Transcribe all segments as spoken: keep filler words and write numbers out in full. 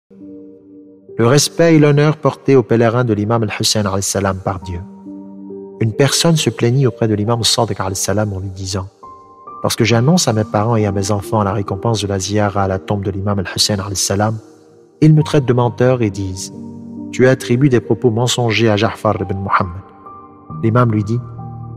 Le respect et l'honneur portés aux pèlerins de l'imam al-Hussein alayhi salam par Dieu. Une personne se plaignit auprès de l'imam al-Sadiq alayhi salam en lui disant « Lorsque j'annonce à mes parents et à mes enfants la récompense de la ziyara à la tombe de l'imam al-Hussein alayhi salam, ils me traitent de menteur et disent « Tu attribues des propos mensongers à Ja'far ibn Muhammad. » L'imam lui dit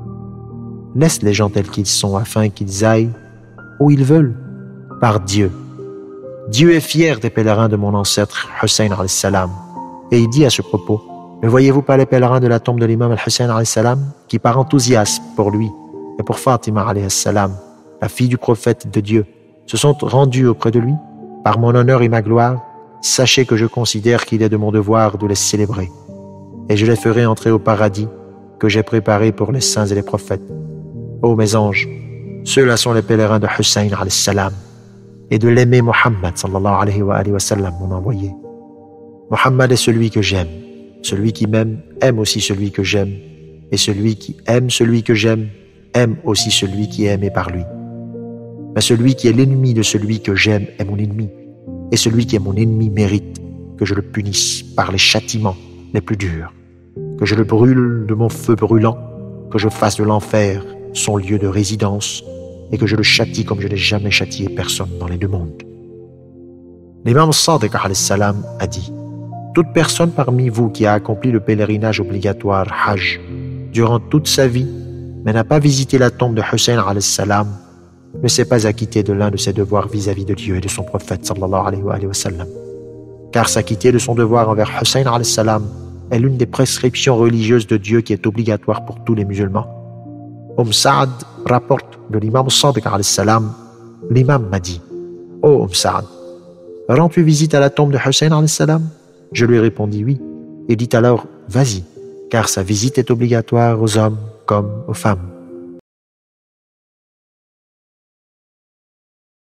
« Laisse les gens tels qu'ils sont afin qu'ils aillent où ils veulent, par Dieu. Dieu est fier des pèlerins de mon ancêtre Hussein alayhi salam. » Et il dit à ce propos « Ne voyez-vous pas les pèlerins de la tombe de l'imam al-Hussein alayhi salam qui par enthousiasme pour lui et pour Fatima alayhi salam, la fille du prophète de Dieu, se sont rendus auprès de lui par mon honneur et ma gloire. Sachez que je considère qu'il est de mon devoir de les célébrer et je les ferai entrer au paradis que j'ai préparé pour les saints et les prophètes. Ô mes anges, ceux-là sont les pèlerins de Hussein alayhi salam et de l'aimer Muhammad sallallahu alayhi wa, alayhi wa sallam, mon envoyé. Muhammad est celui que j'aime. Celui qui m'aime aime aussi celui que j'aime, et celui qui aime celui que j'aime aime aussi celui qui est aimé par lui. Mais celui qui est l'ennemi de celui que j'aime est mon ennemi, et celui qui est mon ennemi mérite que je le punisse par les châtiments les plus durs, que je le brûle de mon feu brûlant, que je fasse de l'enfer son lieu de résidence, et que je le châtie comme je n'ai jamais châtié personne dans les deux mondes. L'imam Sadiq alayhi salam a dit « Toute personne parmi vous qui a accompli le pèlerinage obligatoire Hajj durant toute sa vie, mais n'a pas visité la tombe de Hussein alayhi salam, ne s'est pas acquitté de l'un de ses devoirs vis-à-vis de Dieu et de son prophète sallallahu alayhi wa, alayhi wa sallam. Car s'acquitter de son devoir envers Hussein alayhi salam est l'une des prescriptions religieuses de Dieu qui est obligatoire pour tous les musulmans. Umm Saad rapporte de l'imam Sadiq alayhi salam, l'imam m'a dit « Oh Umm Saad, rends-tu visite à la tombe de Hussein alayhi salam ?» Je lui répondis oui. Il dit alors « Vas-y, car sa visite est obligatoire aux hommes comme aux femmes. »